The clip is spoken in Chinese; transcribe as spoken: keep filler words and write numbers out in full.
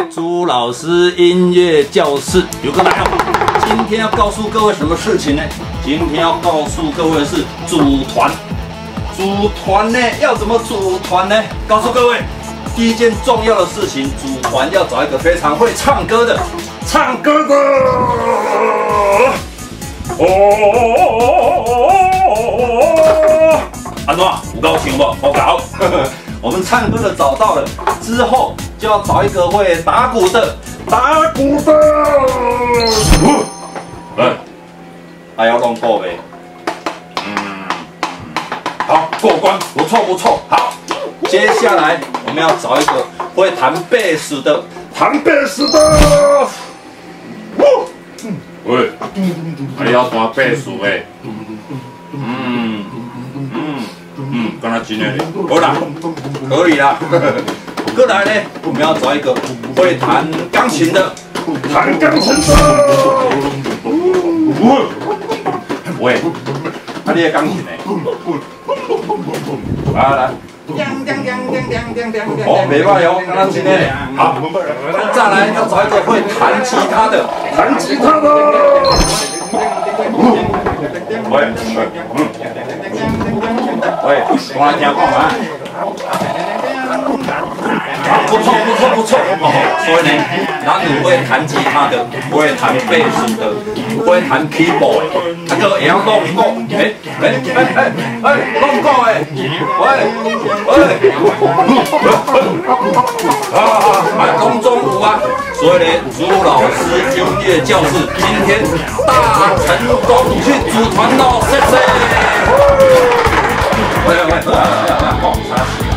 朱老师音乐教室有个来哦。今天要告诉各位什么事情呢？今天要告诉各位的是组团。组团呢，要怎么组团呢？告诉各位，第一件重要的事情，组团要找一个非常会唱歌的，唱歌的。哦，安怎？有高兴不？好搞。我们唱歌的找到了，之后就要找一个会打鼓的，打鼓的。来，还要弄够没？嗯，好，过关，不错不错。好，接下来我们要找一个会弹贝斯的，弹贝斯的。喂，还要弹贝斯诶？嗯嗯嗯，刚才真的，好啦，可以啦。过来呢，我们要找一个会弹钢琴的，弹钢琴的。喂，啊，你的钢琴呢？来来。哦，袂歹哦，刚刚真的。好，再来要找一个会弹吉他的，弹吉他的。喂，嗯。喂，我来听看嘛。不错不错不错哦，所以呢，咱有会弹吉他的，会弹贝斯的，会弹 keyboard 的，那个会晓弄鼓，哎哎哎哎哎，弄鼓的，喂喂，啊啊，啊，拢总有啊。所以呢，朱老师音乐教室今天大成功去组团喽，谢谢。喂喂喂，来来来，放茶。